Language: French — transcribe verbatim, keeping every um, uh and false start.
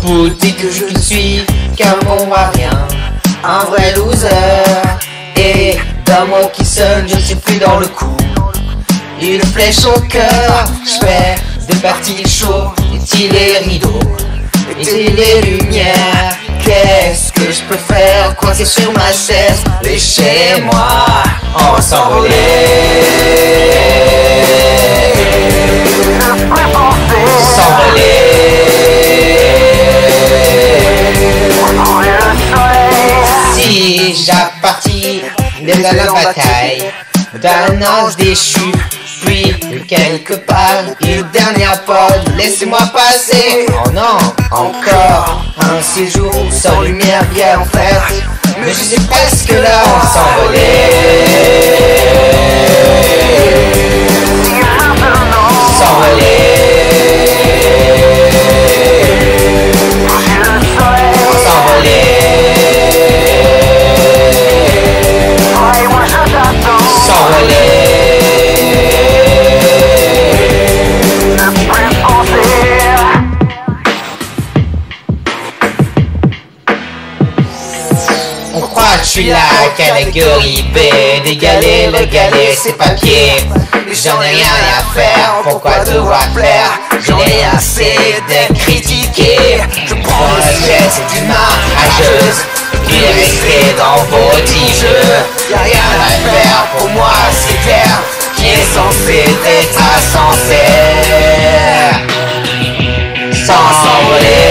vous dites que je suis qu'un bon à rien, un vrai loser. Et d'un mot qui sonne, je ne suis plus dans le coup. Une flèche au cœur, je fais de parties chaudes. Éteins les rideaux, éteins les lumières. Qu'est-ce que je peux faire coincé sur ma chaise? Laissez-moi en s'envoler. S'envoler. Si j'appartis de la bataille d'un ange déchu, puis quelque part une dernière pause, laissez-moi passer. Oh non, encore un séjour sans lumière bien faite, mais je suis presque là, on s'envolait. S'envoler. On croit que je suis la catégorie B, d'égaler le galet, c'est papier. J'en ai rien à faire, pourquoi devoir plaire? J'en ai assez d'être critiqué. Je prends le jet, c'est une rageuse, puis rester dans vos petits jeux. Y'a rien à faire, pour moi c'est clair, qui est censé être insensé, sans s'envoler.